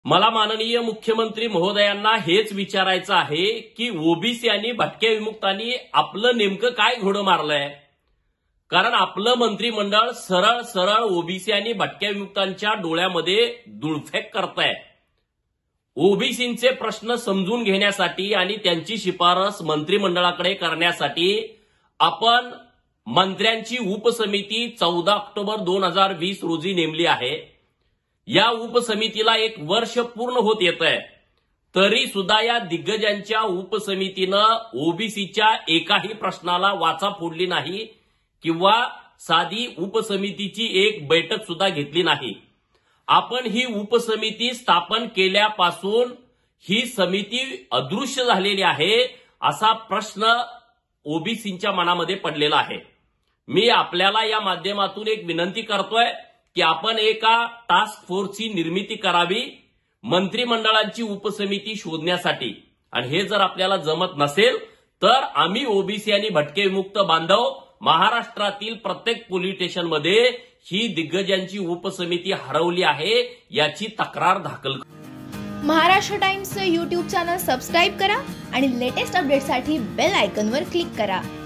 मला माननीय मुख्यमंत्री महोदयांना हेच विचारायचं आहे की ओबीसी आणि भटक्या विमुक्तांनी आपलं नेमकं काय घोडं मारलंय. कारण आपलं मंत्रिमंडळ सरळ सरळ ओबीसी आणि भटक्या विमुक्तांच्या डोळ्यामध्ये धुळफेक करताय. ओबीसींचे प्रश्न समजून घेण्यासाठी आणि त्यांची शिफारस मंत्रिमंडळाकडे करण्यासाठी आपण मंत्र्यांची उपसमिती 14 ऑक्टोबर 2020 रोजी नेमली आहे. या उपसमितीला 1 वर्ष पूर्ण होत येतंय, तरी सुद्धा या दिग्गजांच्या उपसमितीनं ओबीसीच्या एकाही प्रश्नाला वाचा फोडली नाही किंवा साधी उपसमितीची एक बैठक सुद्धा घेतली नाही. आपण ही उपसमिती स्थापन केल्यापासून ही समिती अदृश्य झालेली आहे असा प्रश्न ओबीसींच्या मनामध्ये पडलेला आहे. मी आपल्याला या माध्यमातून एक विनंती करतोय की आपण एका टास्क फोर्सची निर्मिती करावी मंत्रिमंडळाची उपसमिती शोधण्यासाठी. आणि हे जर आपल्याला जमत नसेल तर आम्ही ओबीसी आणि भटके विमुक्त बांधव महाराष्ट्रातील प्रत्येक पोलीस स्टेशनमध्ये ही दिग्गजांची उपसमिती हरवली आहे याची तक्रार दाखल करू. महाराष्ट्र टाइम्सचं YouTube चॅनल सबस्क्राइब करा आणि लेटेस्ट अपडेटसाठी बेल आयकॉनवर क्लिक करा.